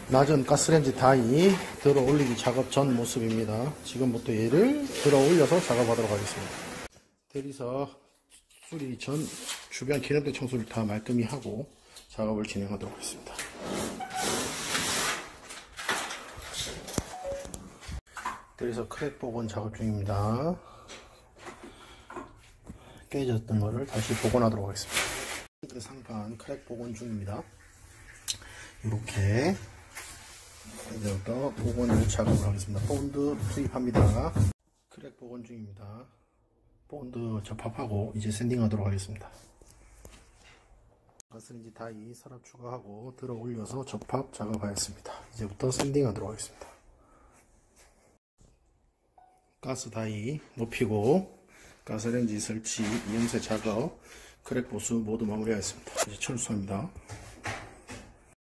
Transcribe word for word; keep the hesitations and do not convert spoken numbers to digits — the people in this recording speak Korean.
낮은 가스레인지 다이 들어 올리기 작업 전 모습입니다. 지금부터 얘를 들어 올려서 작업하도록 하겠습니다. 대리석 수리 전 주변 기름때 청소를 다 말끔히 하고 작업을 진행하도록 하겠습니다. 대리석 크랙 복원 작업 중입니다. 깨졌던 거를 다시 복원하도록 하겠습니다. 상판 크랙 복원 중입니다. 이렇게 이제부터 복원을 작업을 하겠습니다. 본드 투입합니다. 크랙 복원 중입니다. 본드 접합하고 이제 샌딩하도록 하겠습니다. 가스레인지 다이 서랍 추가하고 들어 올려서 접합 작업하였습니다. 이제부터 샌딩하도록 하겠습니다. 가스 다이 높이고 가스레인지 설치, 이음새 작업, 크랙 보수 모두 마무리하였습니다. 이제 철수합니다.